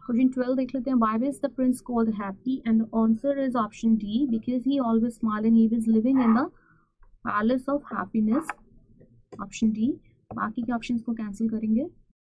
Question 12 देख लेते हैं. Why is the prince called happy? And the answer is option D, because he always smiled and he was living in the palace of happiness. Option D. बाकी के options को cancel करेंगे.